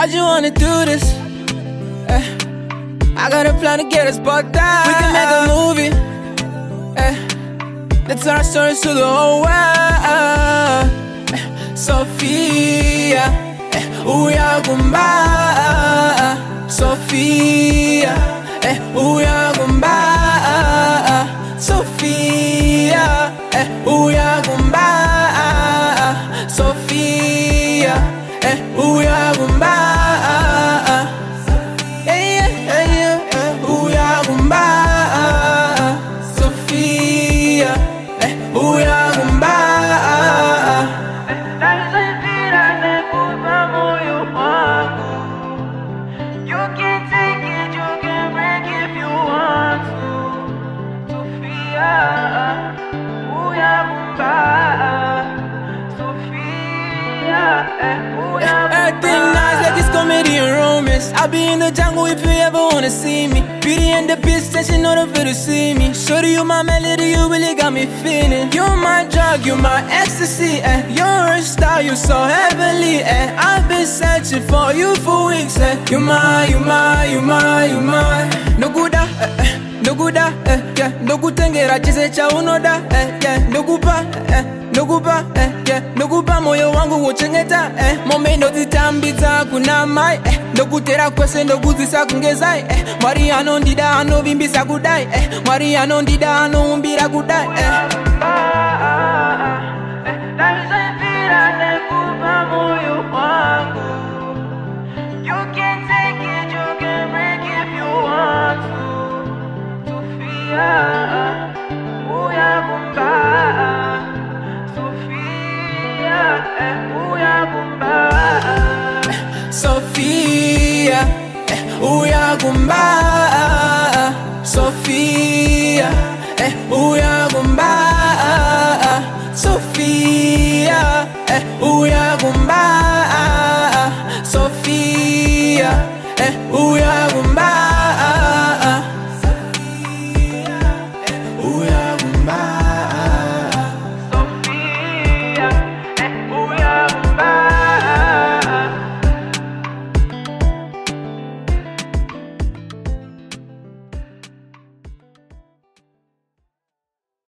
Why'd you wanna do this? I got a plan to get us both down. We can make a movie. Let's tell our stories to the whole world. Sophia, uyagumba. Sophia, uyagumba. Sophia, uyagumba. Sophia, uyagumba. Uyagumba. Sophia, uyagumba. You can take it, you can break if you want to. Sophia, uyagumba. Sophia, uyagumba. Everything nice like it's comedy and romance. I'll be in the jungle if you ever wanna see me. Beauty and the Beast, and she know the feel to see me. Shorty, you my melody, you really got me feeling. You're my drug, you're my ecstasy, you're a star, you're so heavenly, I've been searching for you for weeks, You're my, you're my, you're my, you're my. No good, no good, yeah. No good thing, I just said ya unoda, yeah. No good, no gupa, no gupa moyo wangu uchengeta, momeno zitambita kuna mai, no gutera kwese no guzisa kungezai, Mariano ndida ano bimbisa kudai, Mariano ndida ano umbira kudai.